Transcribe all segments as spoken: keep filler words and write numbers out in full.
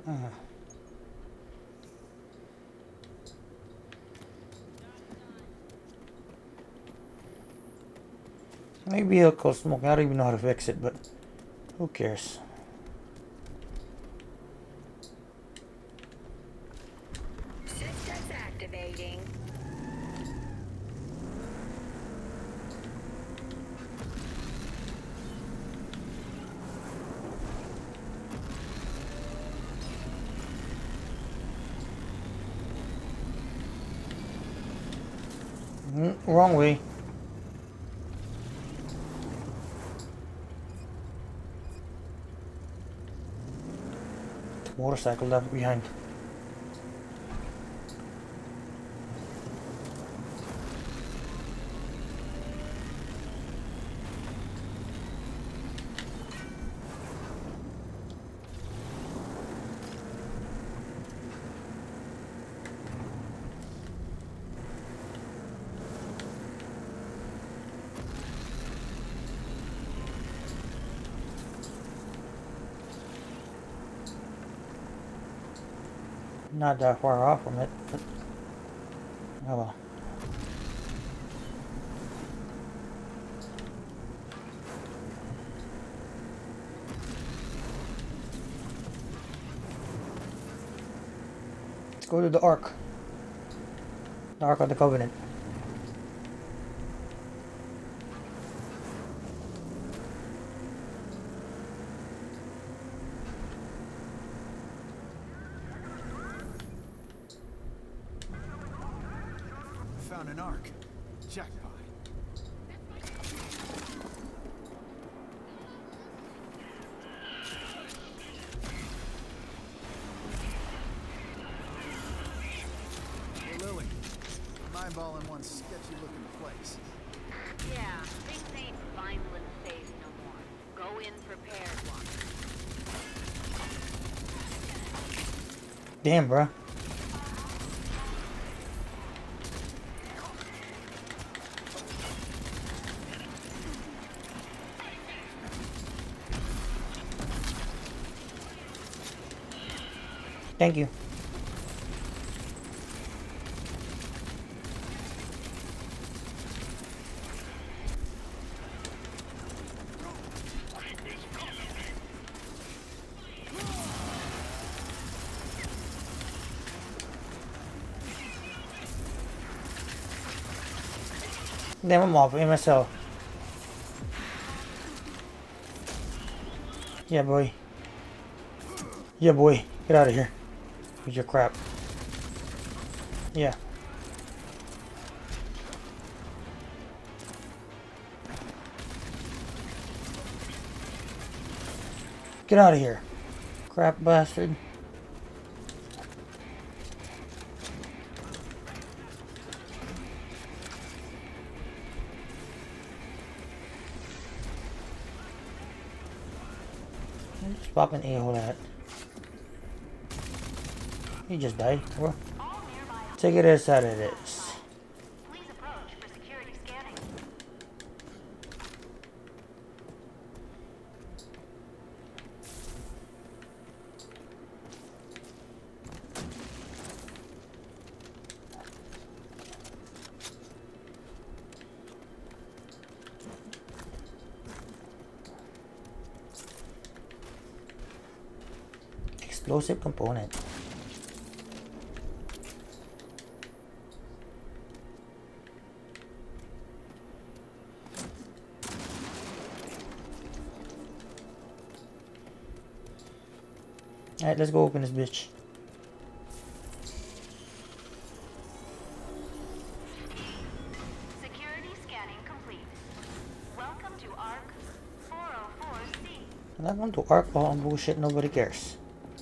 Uh. Maybe it'll cause smoke. I don't even know how to fix it, but who cares? Systems activating. Mm, wrong way. Motorcycle left behind. Not that far off from it, but oh well. Let's go to the Ark. The Ark of the Covenant. Found an Ark. Jackpot. Hey Lily, mind ball in one sketchy looking place. Yeah, things ain't vinyl and safe no more. Go in prepared one. Damn, bruh. Thank you. Damn, I'm off M S L. Yeah, boy. Yeah, boy. Get out of here. With your crap. Yeah. Get out of here. Crap bastard. Just pop an a-hole at. He just died. Well, take it as that it is. Please approach for security scanning. Explosive component. Alright, let's go open this bitch. Security scanning complete. Welcome to Arc four oh four C. Welcome to Ark. Oh, bullshit, nobody cares.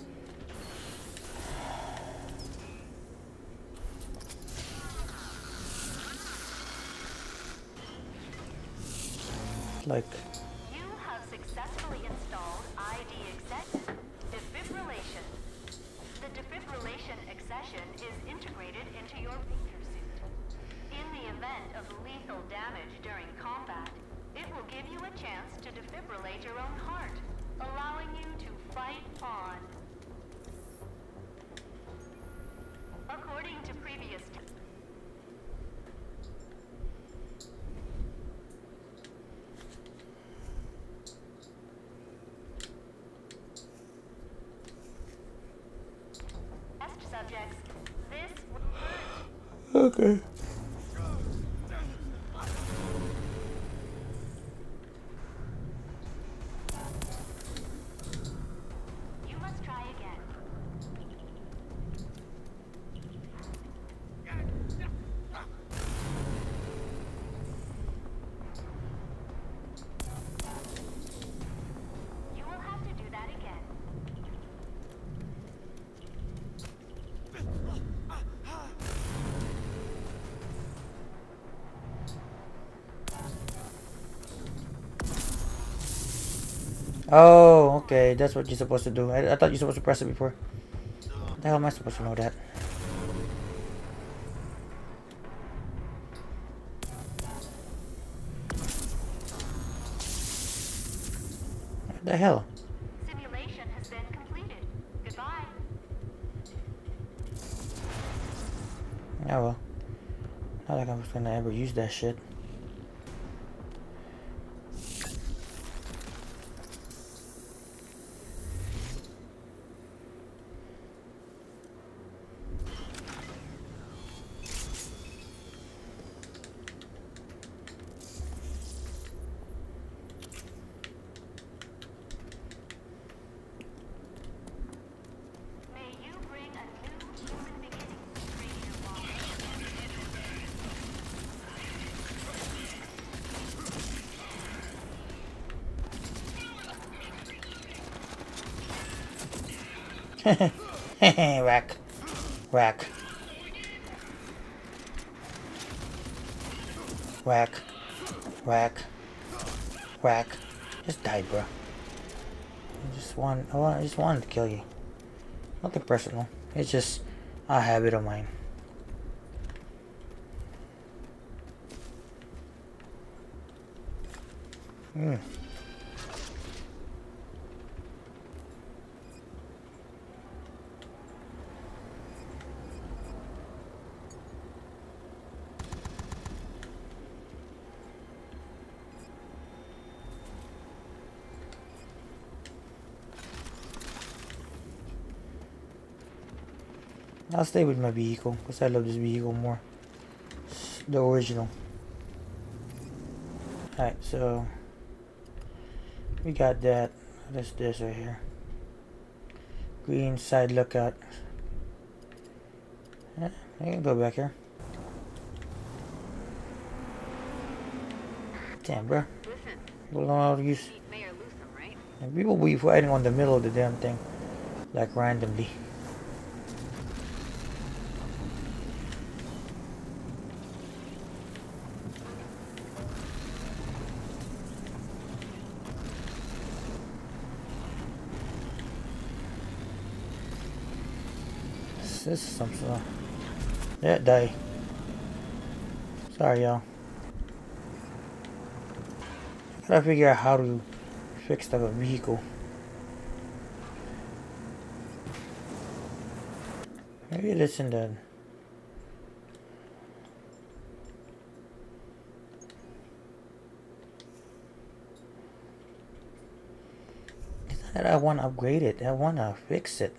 Like, You have successfully installed I D accession defibrillation. The defibrillation accession is integrated into your breather suit. In the event of lethal damage during combat, it will give you a chance to defibrillate your own heart, allowing you to fight on. subjects. This will hurt. Okay. You must try again. You will have to do that again. Oh, okay. That's what you're supposed to do. I, I thought you're supposed to press it before. What the hell am I supposed to know that? What the hell? Simulation has been completed. Goodbye. Oh well. Not like I was gonna ever use that shit. May you bring a new human beginning, Ranger Wall. Whack. Whack. Whack. Whack. Whack. Just die, bro. I just want, I want, I just wanted to kill you. Nothing personal. It's just a habit of mine. Hmm. I'll stay with my vehicle because I love this vehicle more. It's the original. Alright, so we got that. What is this right here? Green side lookout. Yeah, I can go back here. Damn, bro. Listen, Don't know how to use. Chief Mayor Lewsom, right? And people be fighting on the middle of the damn thing, like randomly. This is some sort of... Yeah, die. Sorry, y'all. Gotta figure out how to fix the vehicle. Maybe it's in the... It's not that I want to upgrade it. I want to fix it.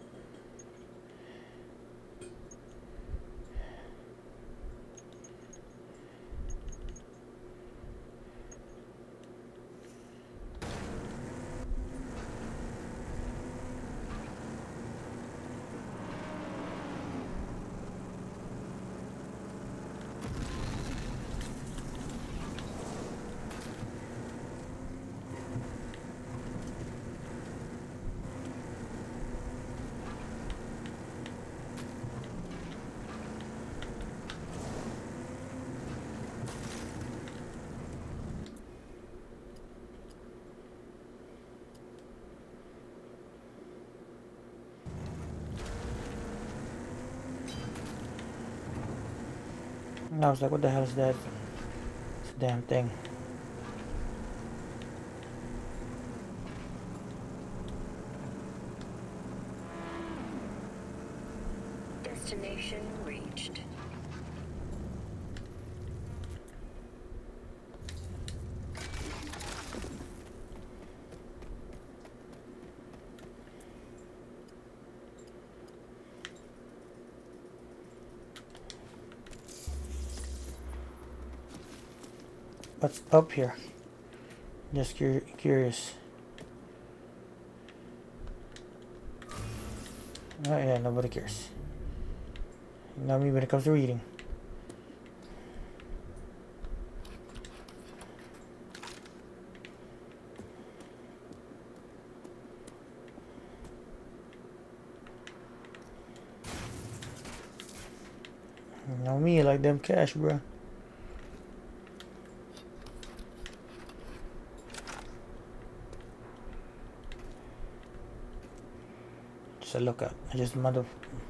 And I was like, what the hell is that? It's a damn thing. Destination reached. what's up here? Just cur curious. Oh yeah, nobody cares. You know me when it comes to reading. You know me, like them cash, bro. Just a lookout. I just mother.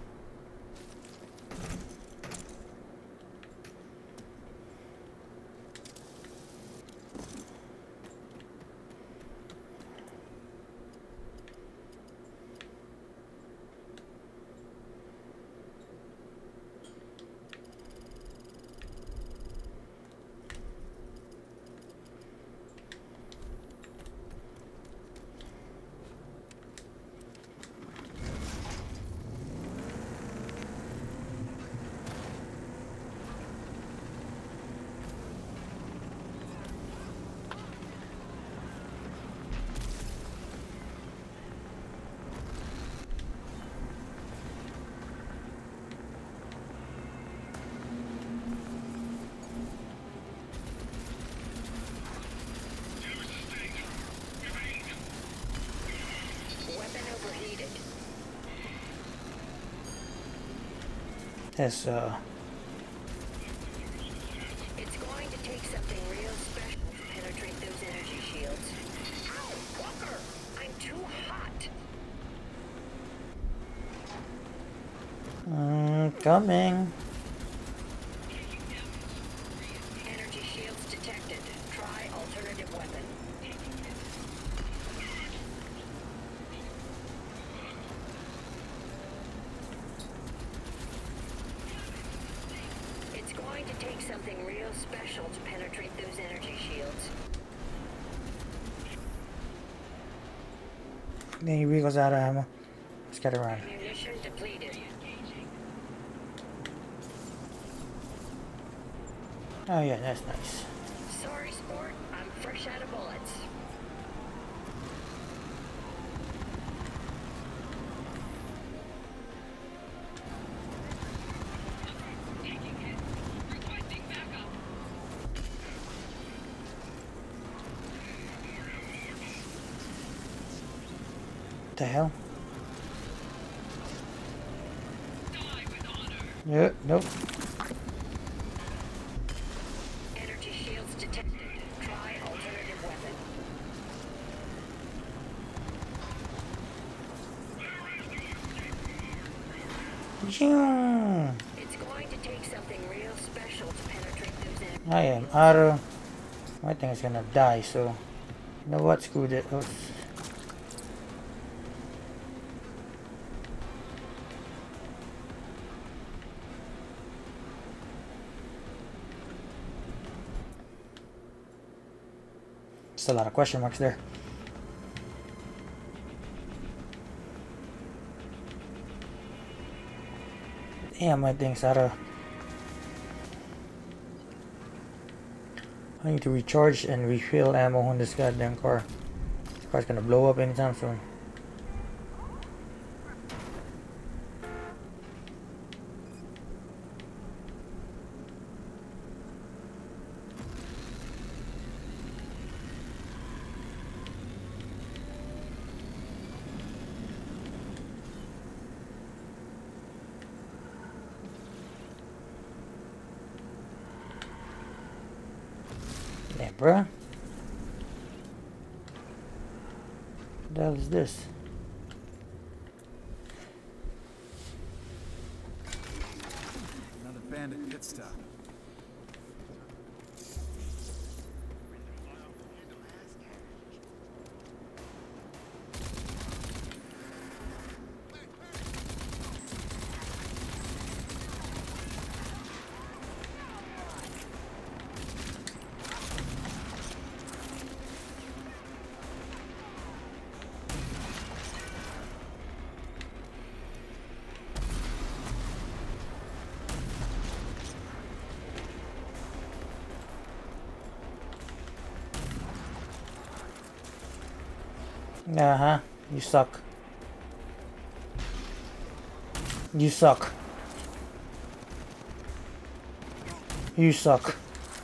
Yes, uh... It's going to take something real special to penetrate those energy shields. Ow, Walker! I'm too hot! Mm, coming. Energy shields detected. Try alternative weapon. It's going to take something real special to penetrate those energy shields. Then he goes out of ammo. Let's get around. Ammunition depleted. Oh yeah, that's nice. Sorry, sport. I'm fresh out of bullets. What the hell? Yep, nope. Energy shields detected. Try alternative weapon. Yeah. It's going to take something real special to penetrate those energy. I am out of... My thing is gonna die, so... You know what? Screw it. Oops. Just a lot of question marks there. Yeah, my thing's out of... I need to recharge and refill ammo on this goddamn car. This car's gonna blow up anytime soon. Yeah, bruh. What the hell is this? Another bandit pit stop. Uh-huh. You suck. You suck. You suck.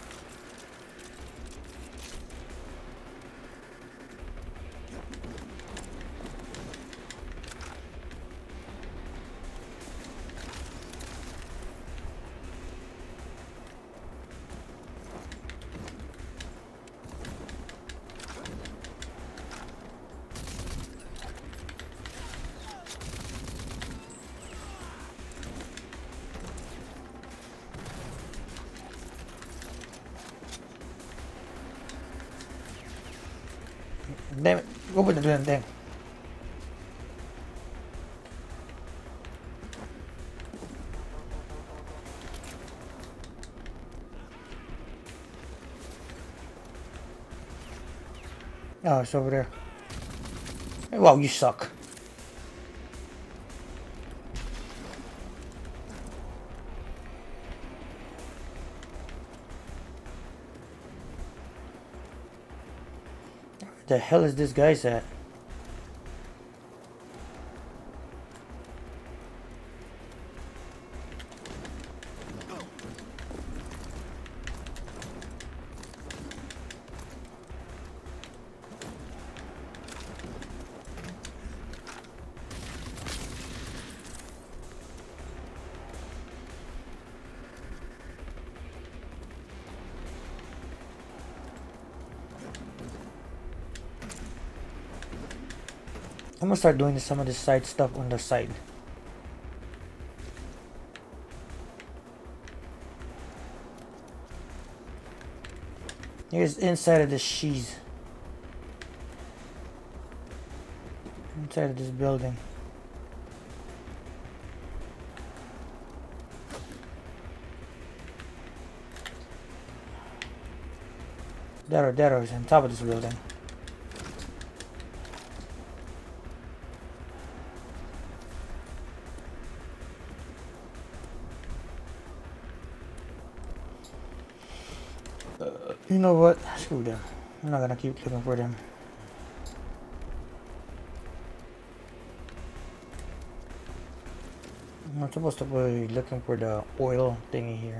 Damn it. Go put the damn thing. Oh, it's over there. Wow, you suck. Where the hell is this guy's at? I'm gonna start doing some of this side stuff on the side. Here's inside of this cheese. Inside of this building. There, there is on top of this building. You know what? Screw them. I'm not gonna keep looking for them. I'm not supposed to be looking for the oil thingy here.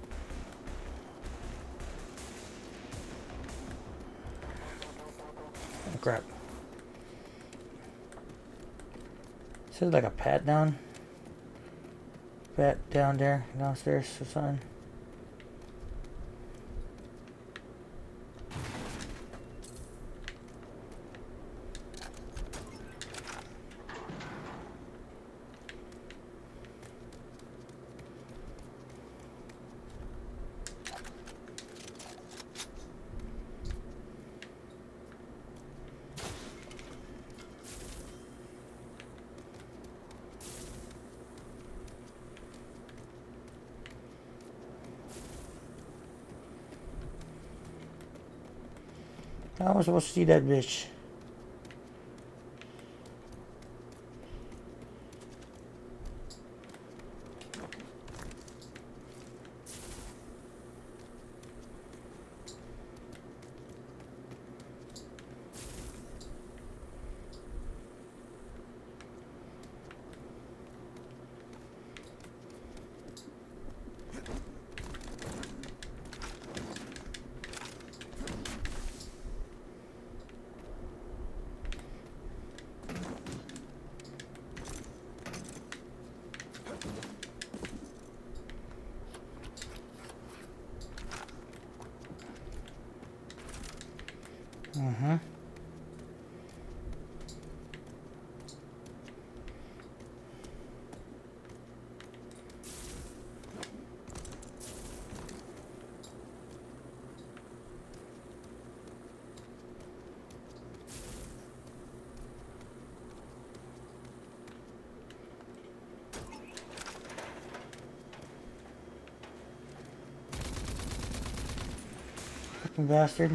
Oh, crap. This is like a pat down. Pat down there, downstairs or something. How am I supposed to see that bitch? Mm-hmm. Fucking bastard.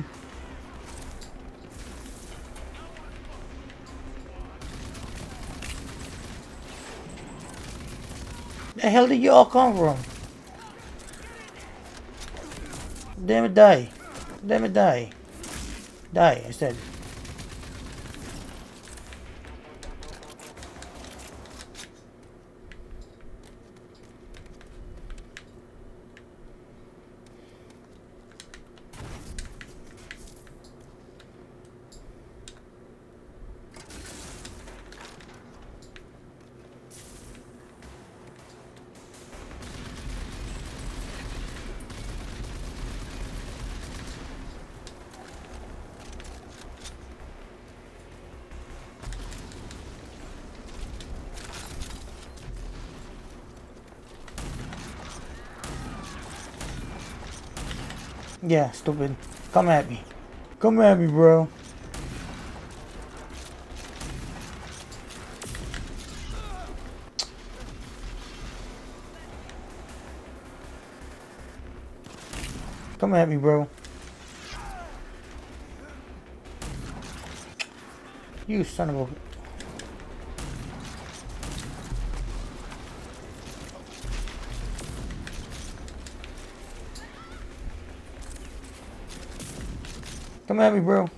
The hell did you all come from? Damn it, die. Damn it, die. Die, I said. Yeah, stupid. Come at me. Come at me, bro. Come at me, bro. You son of a... Come at me, bro.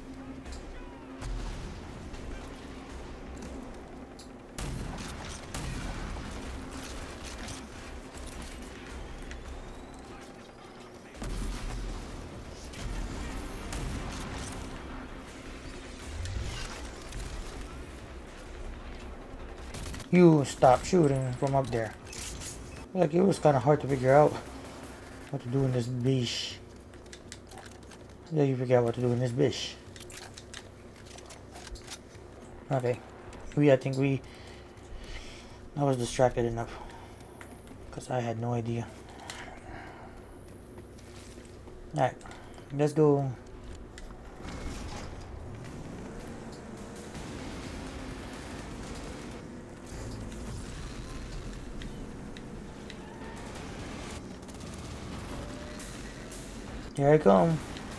You stop shooting from up there. Like, it was kind of hard to figure out what to do in this bish. Yeah, you figure out what to do in this bish. Okay. We, I think we... I was distracted enough. Because I had no idea. Alright. Let's go. Here I come.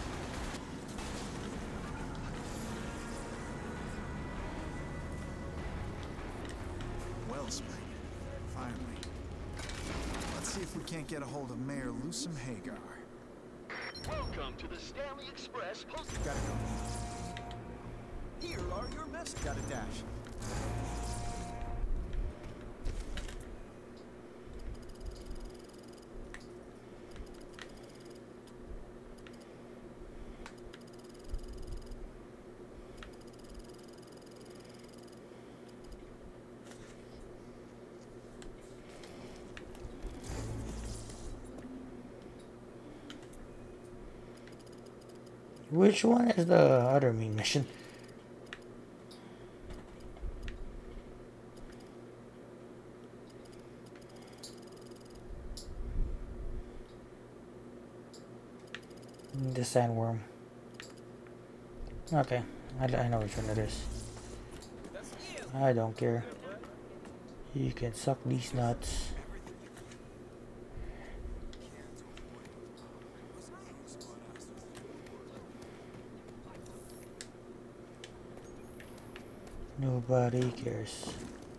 Wellspring. Finally. Let's see if we can't get a hold of Mayor Lusum Hagar. Welcome to the Stanley Express post. Gotta go. Here are your messages. Gotta dash. Which one is the other main mission? The sandworm. Okay, I, I know which one it is. I don't care. You can suck these nuts. Nobody cares.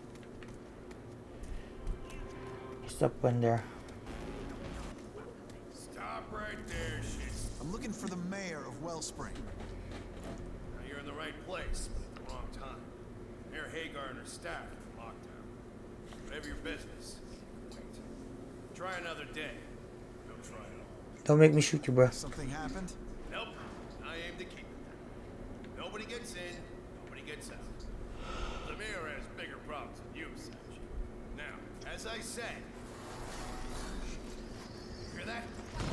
He's up in there. Stop right there, shit. I'm looking for the mayor of Wellspring. Now you're in the right place, but at the wrong time. Mayor Hagar and her staff are in lockdown. Whatever your business. Wait. Try another day. Don't try it all. Don't make me shoot you, bro. Something happened? Nope. I aim to keep it. Nobody gets in, nobody gets out. The mayor has bigger problems than you, Sergeant. Now, as I said... Hear that?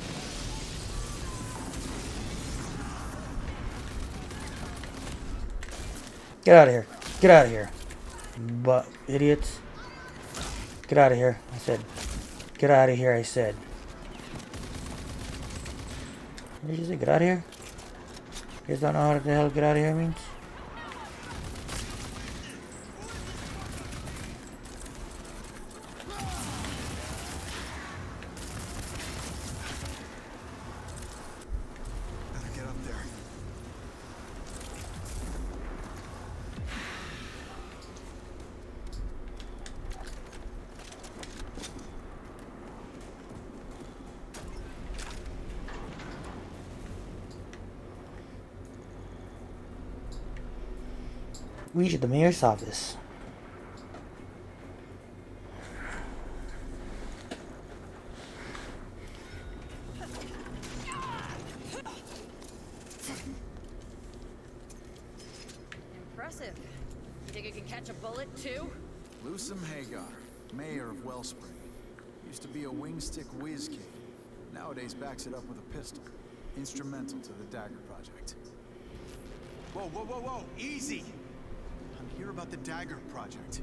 Get out of here. Get out of here. But idiots. Get out of here. I said. Get out of here, I said. What did you say? Get out of here? You guys don't know how the hell get out of here means? Better get up there. Reach the mayor's office. Impressive. You think it can catch a bullet, too? Lusum Hagar, mayor of Wellspring. Used to be a wingstick whiz king. Nowadays backs it up with a pistol. Instrumental to the Dagger Project. Whoa, whoa, whoa, whoa! Easy! I'm here about the Dagger Project.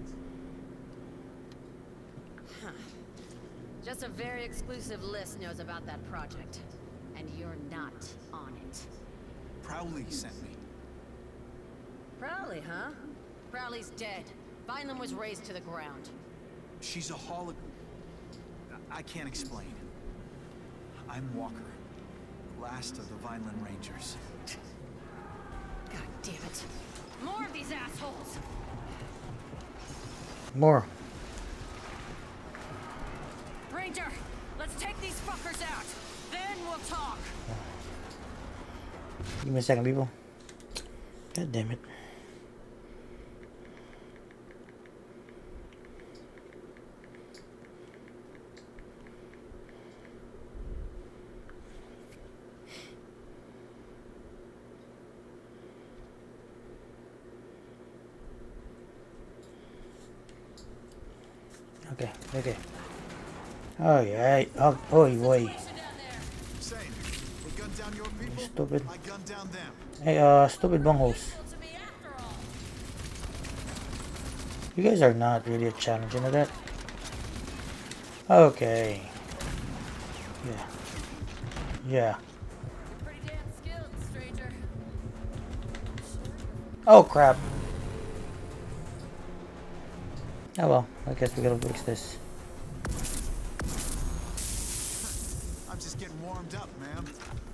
Huh. Just a very exclusive list knows about that project. And you're not on it. Prowley sent me. Prowley, huh? Prowley's dead. Vineland was razed to the ground. She's a holo... I can't explain. I'm Walker, last of the Vineland Rangers. God damn it. More of these assholes! More. Ranger, let's take these fuckers out. Then we'll talk. Give me a second, people. God damn it. Okay, okay. Oh yeah. Oh, oh boy. Same. They gunned down your people. Stupid. I gunned down them. Hey, uh, stupid bungholes. You guys are not really a challenge into that. Okay. Yeah. Yeah. Pretty damn skilled, stranger. Oh crap. Oh well, I guess we gotta fix this. I'm just getting warmed up, man.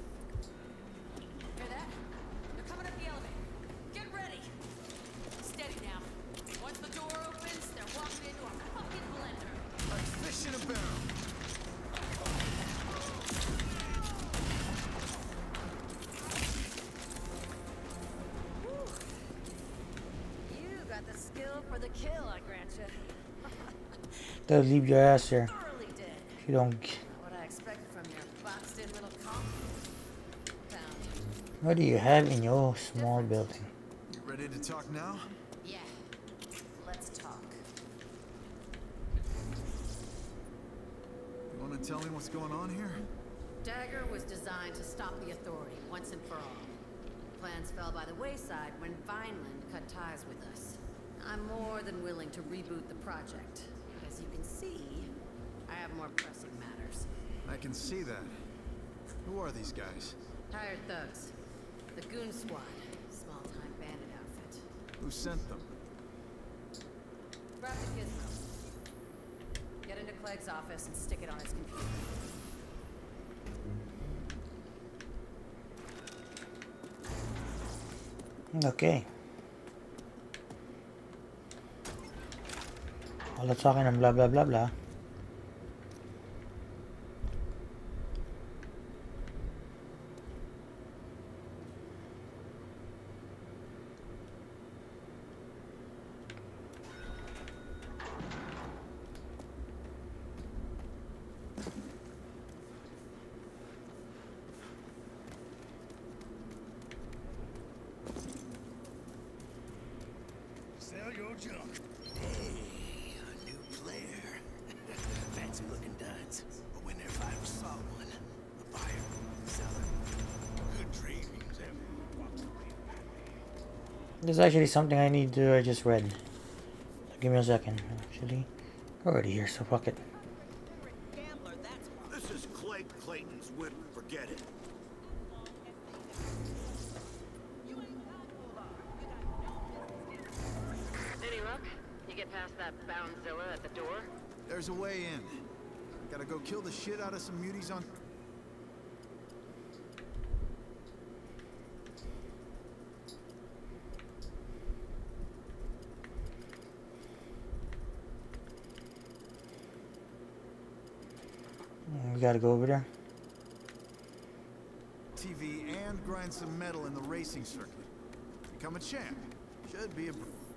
Hear that? They're coming up the elevator. Get ready. Steady now. Once the door opens, they're walking into a fucking blender. Like fish in a barrel. You got the skill for the kill, I grant you. They'll leave your ass here Thoroughly did. if you don't. What I expected from your boxed-in little comp. Found. What do you have in your small building? You ready to talk now? Yeah. Let's talk. You want to tell me what's going on here? Dagger was designed to stop the Authority once and for all. Plans fell by the wayside when Vineland cut ties with us. I'm more than willing to reboot the project. As you can see, I have more pressing matters. I can see that. Who are these guys? Hired thugs. The Goon Squad. Small-time bandit outfit. Who sent them? Grab the gizmo. Get into Clegg's office and stick it on his computer. Okay. All the talking and blah blah blah blah. Sell your junk. Hey, a new player. Fancy looking duds. But when their finally saw one, a buyer, seller, good dreams and walked away. There's actually something I need to. I just read. Give me a second. Actually, already here, so fuck it. This is Clegg Clayton's whip. Forget it. Any luck? You get past that Boundzilla at the door? There's a way in. Gotta go kill the shit out of some muties on... We gotta go over there. T V and grind some metal in the racing circuit. Become a champ. Should be a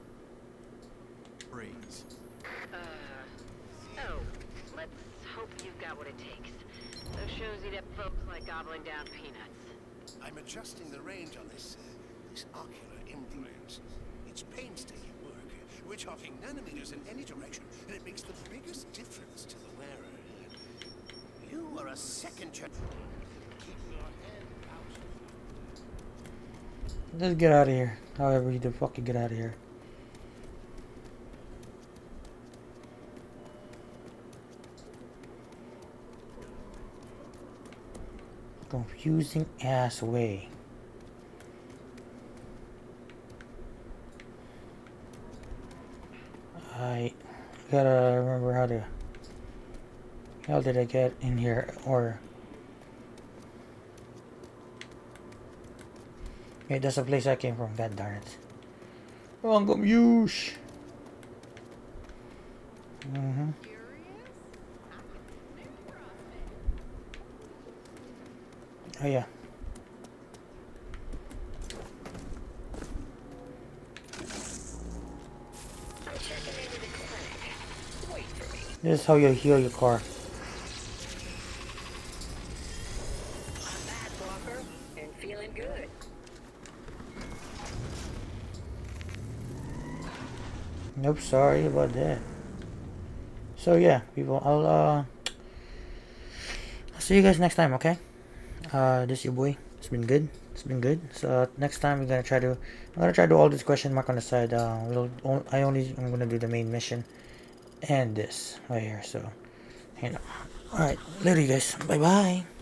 breeze. Uh, so, let's hope you've got what it takes. Those shows eat up folks like gobbling down peanuts. I'm adjusting the range on this, uh, this ocular implant. It's painstaking work. We're talking nanometers in any direction, and it makes the biggest difference to the wearer. You are a second chance. Keep your hand out. Let's get out of here. However you do fucking get out of here. confusing ass way. I gotta remember how to. How did I get in here? Or hey, that's the place I came from. God darn it! Wrong use. Mm-hmm. Oh yeah. This is how you heal your car. I'm back, Walker, and feeling good. Nope, sorry about that. So yeah, people, I'll uh, I'll see you guys next time, okay? Uh, this is your boy. It's been good. It's been good. So uh, next time we're gonna try to, I'm gonna try to do all this question mark on the side. Uh, we'll, I only, I'm gonna do the main mission, and this right here. So, you know. All right, later, you guys. Bye bye.